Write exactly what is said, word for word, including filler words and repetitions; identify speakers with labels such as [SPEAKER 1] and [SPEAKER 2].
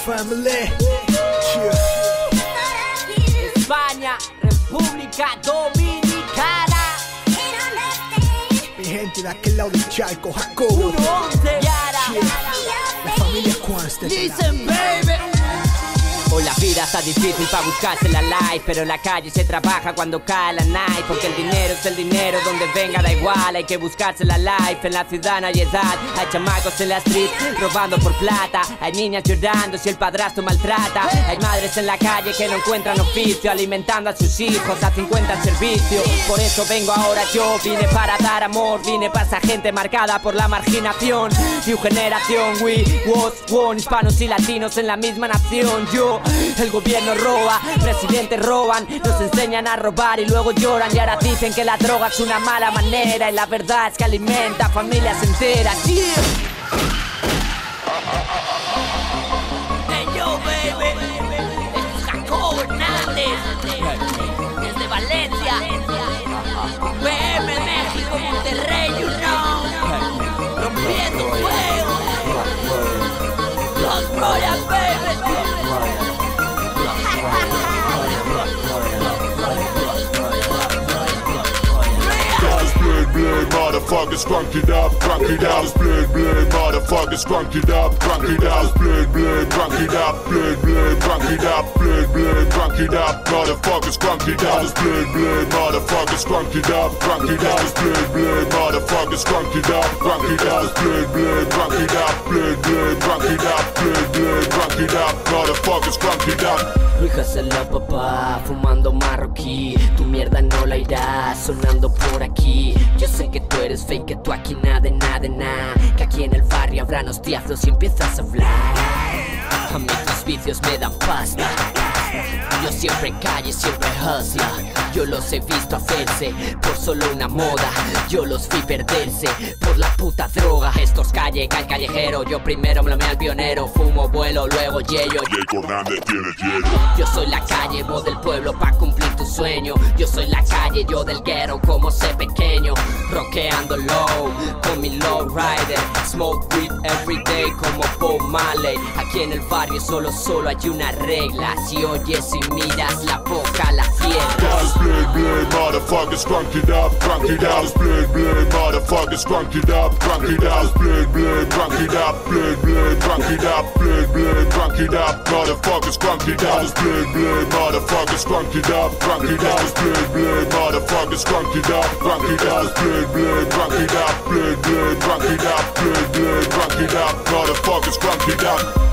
[SPEAKER 1] family.
[SPEAKER 2] España, República Dominicana.
[SPEAKER 1] Mi gente de aquel lado del charco, Jacobo.
[SPEAKER 2] uno once, Yara.
[SPEAKER 1] La familia Quans de
[SPEAKER 2] Listen, baby. Hoy la vida está difícil para buscarse la life, pero en la calle se trabaja cuando cae la night. Porque el dinero es el dinero, donde venga da igual. Hay que buscarse la life, en la ciudad no hay edad. Hay chamacos en la street robando por plata. Hay niñas llorando si el padrastro maltrata. Hay madres en la calle que no encuentran oficio, alimentando a sus hijos a cincuenta al servicio. Por eso vengo ahora yo, vine para dar amor. Vine para esa gente marcada por la marginación. New generación, we was one. Hispanos y latinos en la misma nación. Yo, el gobierno roba, presidentes roban, nos enseñan a robar y luego lloran. Y ahora dicen que la droga es una mala manera, y la verdad es que alimenta a familias enteras. Yeah. Hey yo, baby, esto es Jacobo Hernández, desde Valencia, B M México, Monterrey, you know, rompiendo fuego. Los Royals, baby.
[SPEAKER 3] Blade, motherfuckers, crunk it up, crunk it up. Blade, blade, motherfuckers, crunk it up, crunk it up. Blade, blade, crunk it up, blade, blade, crunk it up, blade, blade, crunk it up. Motherfuckers, crunk it up. Blade, blade, motherfuckers, crunk it up, crunk it up. Blade, blade, motherfuckers, crunk it up, crunk it up. Blade, blade, crunk it up, blade, blade, crunk it up, blade, blade, crunk it up. Motherfuckers, crunk it up.
[SPEAKER 2] Ríjasela, papá, fumando marroquí. Tu mierda no la irás sonando por aquí. Yo sé que tú eres fake, que tú aquí nada de nada de nada. Que aquí en el barrio habrán hostiazos y empiezas a hablar. A mí tus vicios me dan pasta. Yo siempre calle, siempre hustler. Yo los he visto hacerse por solo una moda. Yo los vi perderse por la puta droga. Estos calle, cal callejero. Yo primero me lo meo al pionero. Fumo, vuelo, luego yello.
[SPEAKER 3] Diego Hernández tiene hielo.
[SPEAKER 2] Yo soy la calle, voz del pueblo pa' cumplir tu sueño. Yo soy la calle, yo del guero como sé pequeño. Rockeando low, con mi low rider. Smoke weed every day como Bob Marley. Aquí en el barrio solo, solo hay una regla. Si oyes y miras la boca la cierras.
[SPEAKER 3] Blade, blade, motherfuckers, crunk it up, crunk it up. Blade, blade, motherfuckers, crunk it up, crunk it up. Blade, blade, crunk it up, blade, blade, crunk it up. Blade, blade, crunk it up. Motherfuckers, crunk it up. Blade, blade, motherfuckers, crunk it up, crunk it up. Blade, blade, motherfuckers, crunk it up, crunk it up. Blade, blade, crunk it up, blade, blade, crunk it up. Blade, blade, crunk it up. Motherfuckers, crunk it up.